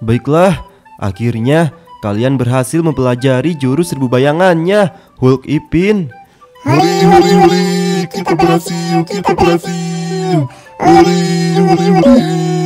Baiklah, akhirnya kalian berhasil mempelajari jurus seribu bayangannya, Hulk Ipin. Huri, huri, huri, kita berhasil, kita berhasil. Huri, huri, huri.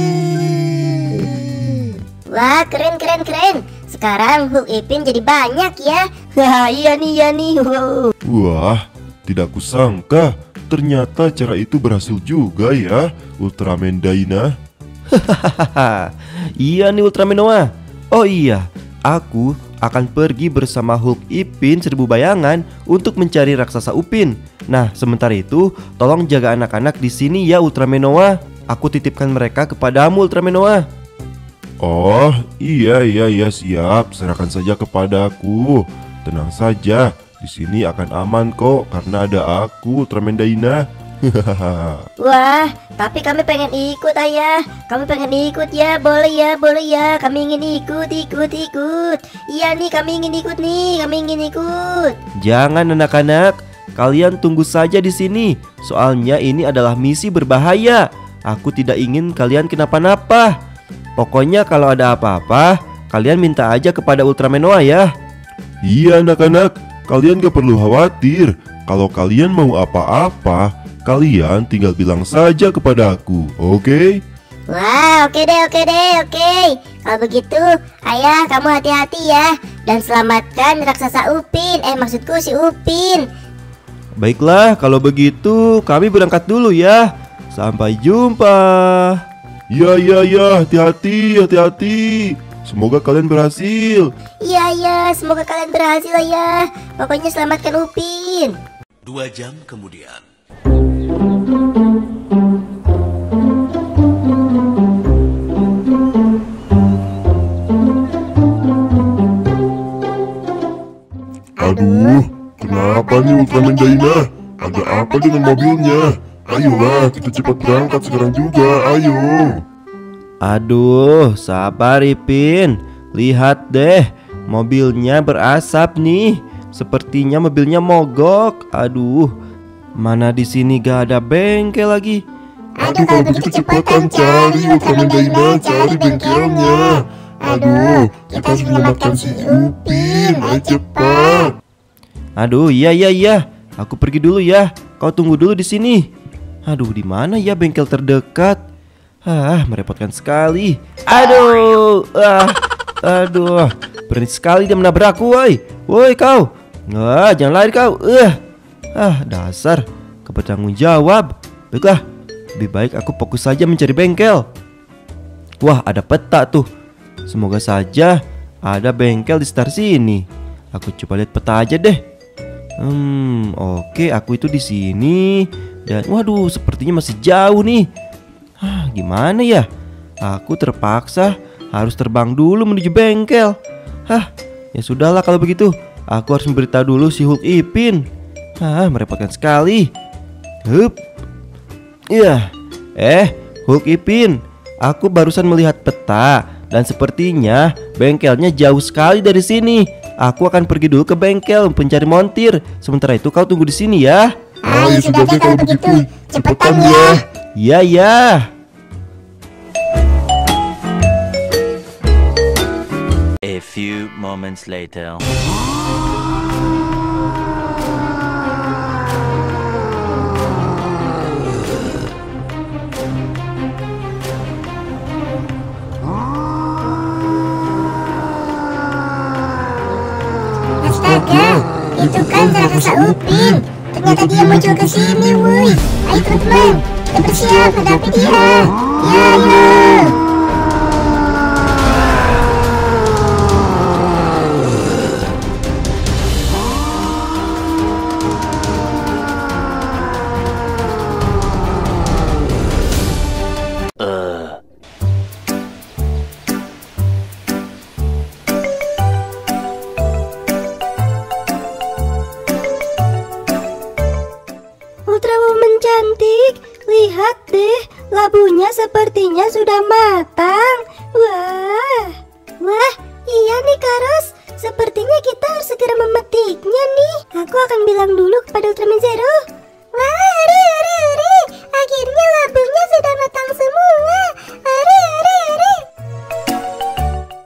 Wah, keren, keren, keren. Sekarang Hulk Ipin jadi banyak ya. Wah, iya nih. Wow. Wah, tidak kusangka ternyata cara itu berhasil juga ya, Ultraman Dyna. Hahaha, iya nih Ultraman Noah. Oh iya, aku akan pergi bersama Hulk Ipin seribu bayangan untuk mencari raksasa Upin. Nah, sementara itu tolong jaga anak-anak di sini ya Ultraman Noah. Aku titipkan mereka kepadamu Ultraman Noah. Oh, iya siap. Serahkan saja kepadaku. Tenang saja, di sini akan aman kok karena ada aku, Ultraman Dyna. Wah, tapi kami pengen ikut ayah. Kami pengen ikut ya, boleh ya. Kami ingin ikut. Iya nih, kami ingin ikut. Jangan anak-anak, kalian tunggu saja di sini. Soalnya ini adalah misi berbahaya. Aku tidak ingin kalian kenapa-napa. Pokoknya kalau ada apa-apa, kalian minta aja kepada Ultraman Noah ya. Iya anak-anak, kalian gak perlu khawatir. Kalau kalian mau apa-apa, kalian tinggal bilang saja kepada aku, oke? Wah, oke deh. Kalau begitu, ayah kamu hati-hati ya. Dan selamatkan raksasa Upin. Maksudku si Upin. Baiklah, kalau begitu kami berangkat dulu ya. Sampai jumpa. Ya, hati-hati. Semoga kalian berhasil. Iya, semoga kalian berhasil ya. Pokoknya selamatkan Upin. 2 jam kemudian. Aduh, kenapa nih Ultraman Dyna? Ada apa dengan mobilnya? Ayolah, kita cepat berangkat sekarang juga, ayo. Aduh, sabar Ipin. Lihat deh, mobilnya berasap nih. Sepertinya mobilnya mogok. Aduh, mana di sini gak ada bengkel lagi. Aduh, kalau begitu cepetan cari Ultraman Dyna, cari bengkelnya. Aduh, kita harus menyelamatkan si Upin, ayo cepat. Aduh, iya. Aku pergi dulu ya. Kau tunggu dulu di sini. Aduh, di mana ya bengkel terdekat? Merepotkan sekali. Aduh, berani sekali dia menabrakku, woi kau. Jangan lari kau. Dasar kebertanggung jawab. Baiklah, lebih baik aku fokus saja mencari bengkel. Wah, ada peta tuh. Semoga saja ada bengkel di sekitar sini. Aku coba lihat peta aja deh. Oke, aku itu di sini. Dan waduh, sepertinya masih jauh nih. Gimana ya? Aku terpaksa harus terbang dulu menuju bengkel. Ya sudahlah kalau begitu. Aku harus memberitahu dulu si Hulk Ipin. Merepotkan sekali. Hulk Ipin, aku barusan melihat peta dan sepertinya bengkelnya jauh sekali dari sini. Aku akan pergi dulu ke bengkel pencari montir. Sementara itu kau tunggu di sini ya. Ayo sudah deh kalau begitu, cepetan ya. Ya. A few moments later. Astaga, itu kan raksasa Upin. Ternyata dia muncul ke sini, woi. Ayo teman-teman, kita bersiap hadapi dia. Ya. Ultrawoman cantik, lihat deh, labunya sepertinya sudah matang. Wah, iya nih Karos, sepertinya kita harus segera memetiknya nih. Aku akan bilang dulu kepada Ultraman Zero. Wah, hore, akhirnya labunya sudah matang semua. Hore.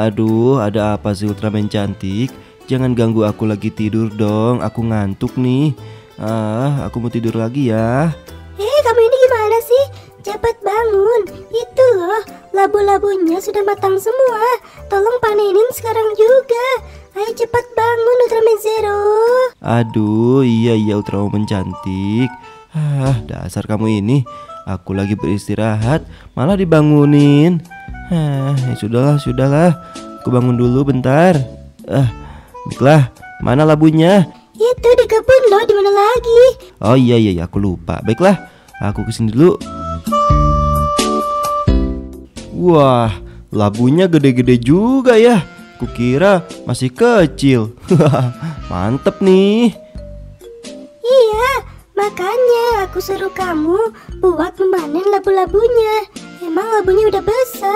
Aduh, ada apa sih Ultraman cantik? Jangan ganggu aku lagi tidur dong. Aku ngantuk nih. Aku mau tidur lagi ya. Kamu ini gimana sih? Cepat bangun. Itu loh, labu-labunya sudah matang semua. Tolong panenin sekarang juga. Ayo cepat bangun Ultraman Zero. Aduh, iya Ultraman cantik. Dasar kamu ini. Aku lagi beristirahat, malah dibangunin. Sudahlah. Aku bangun dulu bentar. Baiklah, mana labunya? Itu di kebun loh, di mana lagi? Oh iya, aku lupa. Baiklah, aku kesini dulu. Wah, labunya gede-gede juga ya. Kukira masih kecil. Mantep nih. Iya, makanya aku suruh kamu buat memanen labu-labunya. Emang labunya udah besar.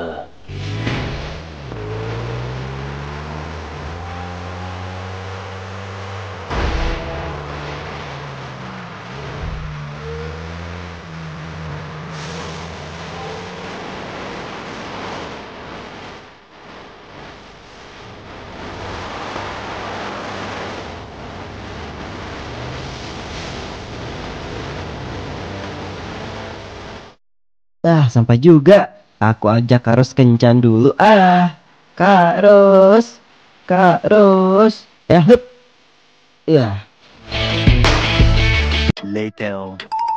Sampai juga. Aku ajak Kak Ros kencan dulu. Kak Ros. Hup. Ya. Later.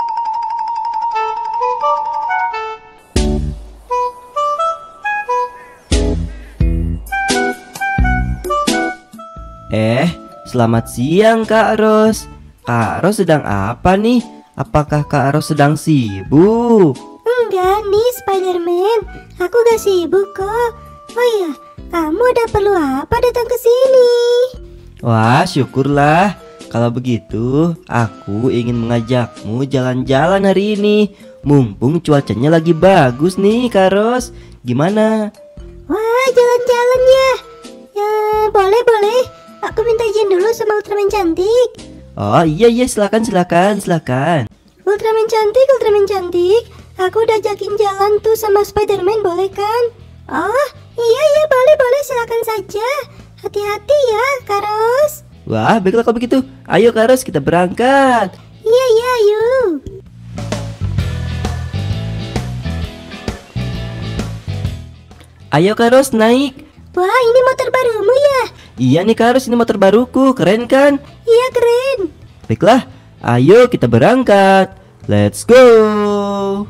Selamat siang Kak Ros. Kak Ros sedang apa nih? Apakah Kak Ros sedang sibuk? Enggak nih Spider-Man, aku gak sibuk kok. Oh iya, kamu ada perlu apa datang ke sini? Wah, syukurlah. Kalau begitu, aku ingin mengajakmu jalan-jalan hari ini. Mumpung cuacanya lagi bagus nih, Kak Ros. Gimana? Wah, jalan-jalan ya. Ya, boleh. Aku minta izin dulu sama Ultraman cantik. Oh iya, silakan. Ultraman cantik. Aku udah ajakin jalan tuh sama Spider-Man, boleh kan? Oh, iya, boleh, silakan saja. Hati-hati ya, Kak Ros. Wah, baiklah kalau begitu. Ayo Kak Ros, kita berangkat. Iya, ayo. Ayo Kak Ros, naik. Wah, ini motor barumu ya? Iya nih Kak Ros, ini motor baruku. Keren kan? Iya, keren. Baiklah, ayo kita berangkat. Let's go.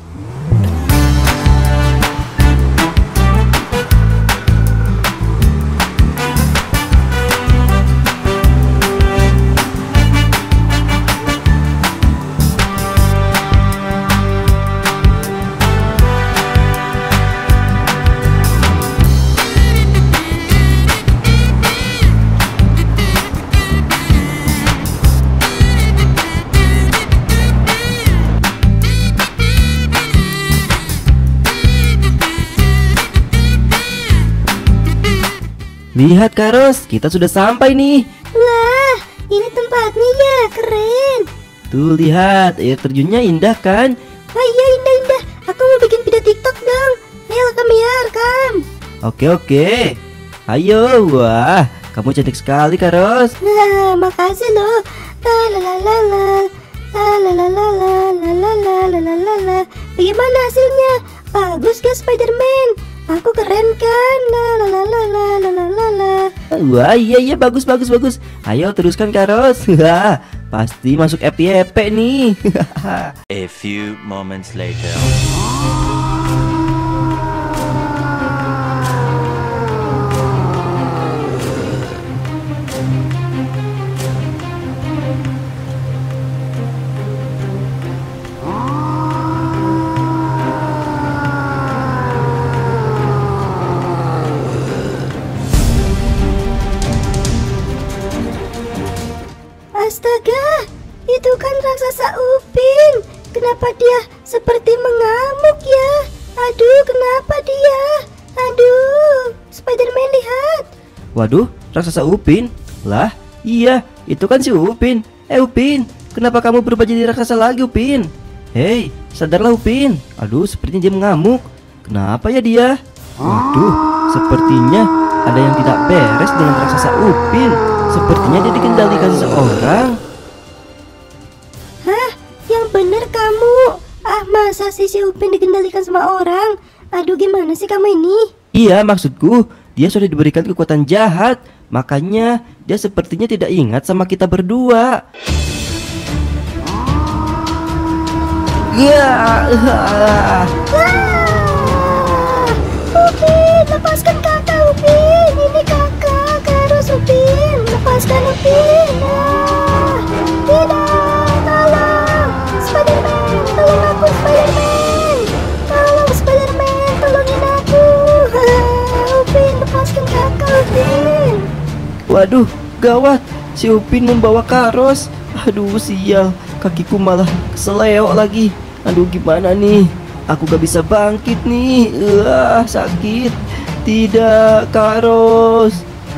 Lihat Kak Ros, kita sudah sampai nih. Wah, ini tempatnya ya, keren. Tuh lihat, air terjunnya indah kan? Wah iya, indah. Aku mau bikin video TikTok dong. Ayo rekam. Oke. Ayo, wah, kamu cantik sekali Kak Ros. Nah, makasih loh. Bagaimana hasilnya? Bagus gak Spider-Man? Aku keren kan? Wah iya bagus. Ayo teruskan Kak Ros. Pasti masuk FYP nih. A few moments later. Astaga, itu kan raksasa Upin. Kenapa dia seperti mengamuk ya? Aduh, kenapa dia? Aduh, Spider-Man lihat. Waduh, raksasa Upin. Lah, iya, itu kan si Upin. Upin, kenapa kamu berubah jadi raksasa lagi Upin? Hei, sadarlah Upin. Aduh, sepertinya dia mengamuk. Kenapa ya dia? Waduh, Sepertinya ada yang tidak beres dengan raksasa Upin. Sepertinya dia dikendalikan seseorang. Hah? Yang bener kamu? Ah, masa sih si Upin dikendalikan sama orang? Aduh, gimana sih kamu ini? Iya, maksudku dia sudah diberikan kekuatan jahat. Makanya dia sepertinya tidak ingat sama kita berdua. Ya, Upin, lepaskan kakak Upin. Ini kakak harus Upin. Lepaskan Upin. Ah, tidak, tolong. Spiderman, tolong aku Spiderman. Tolong Spiderman, tolongin aku. Ah, Upin, lepaskan kakak Upin. waduh, gawat. Si Upin membawa Karos. Aduh, sial. Kakiku malah keseleo lagi. Aduh, gimana nih? Aku gak bisa bangkit nih. Sakit. Tidak, Karos.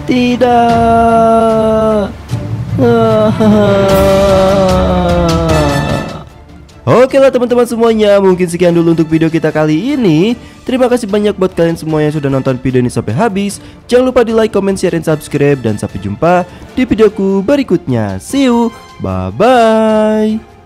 Tidak. Oke lah teman-teman semuanya, mungkin sekian dulu untuk video kita kali ini. Terima kasih banyak buat kalian semua yang sudah nonton video ini sampai habis. Jangan lupa di like, comment, share, dan subscribe. Dan sampai jumpa di videoku berikutnya. See you, bye-bye.